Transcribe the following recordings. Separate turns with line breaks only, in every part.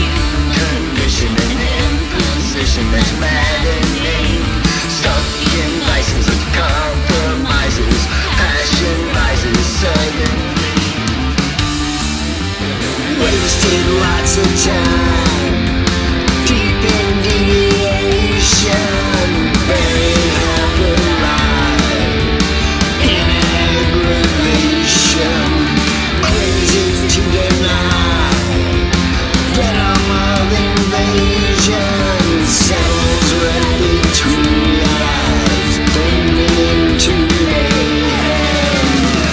Conditioning imposition that's maddening. Stuck in vices and compromises. Passion rises suddenly. Wasted lots of time, deep in deviation, buried half alive in aggravation. Crazy to deny venom of invasion. Cells right between your eyes, burning into mayhem.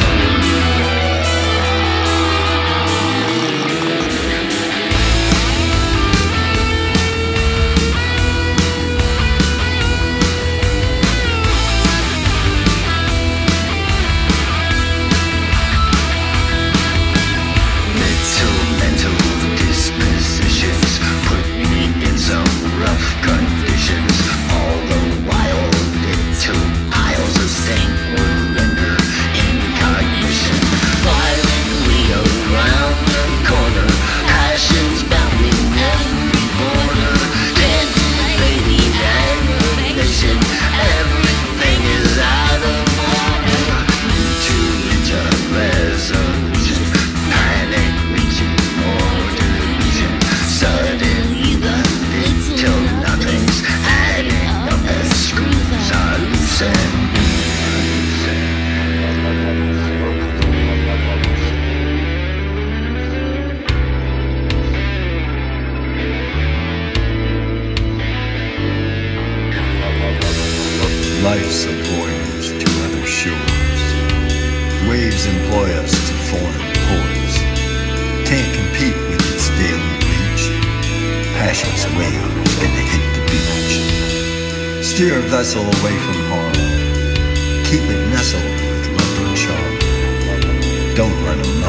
Mental dispositions put me in some rough conditions. All the while, little piles of stank will render incognition. Violently around the corner, passions bounding every border. Anticipating aggravation, everything is out of order. Too into resolution, panic reaching more delusion. Suddenly the little nothings adding up as screws are loosened.
Life's a voyage to other shores. Waves employ us to foreign ports. Can't compete with its daily reach. Passion's waves gonna hit the beach. Steer a vessel away from harm. Keep it nestled with love and charm. Don't run 'em